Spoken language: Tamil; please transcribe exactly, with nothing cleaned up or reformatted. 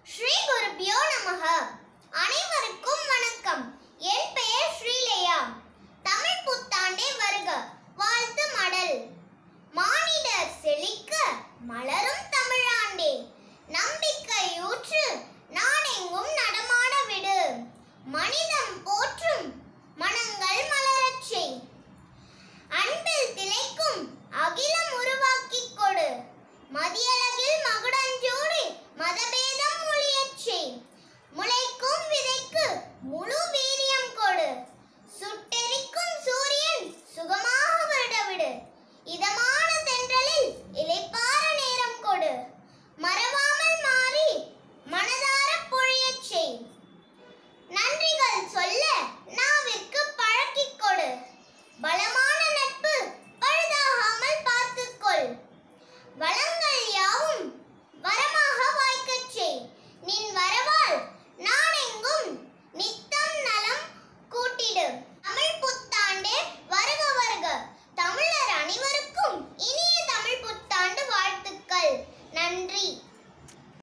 ஸ்ரீ குருபியோ நமக. அனைவருக்கும் வணக்கம். என் பெயர் ஸ்ரீலேயா. தமிழ் புத்தாண்டே வருக, வாழ்த்து மடல். மானிடர் செழிக்க மலரும் தமிழாண்டே, நம்பிக்கை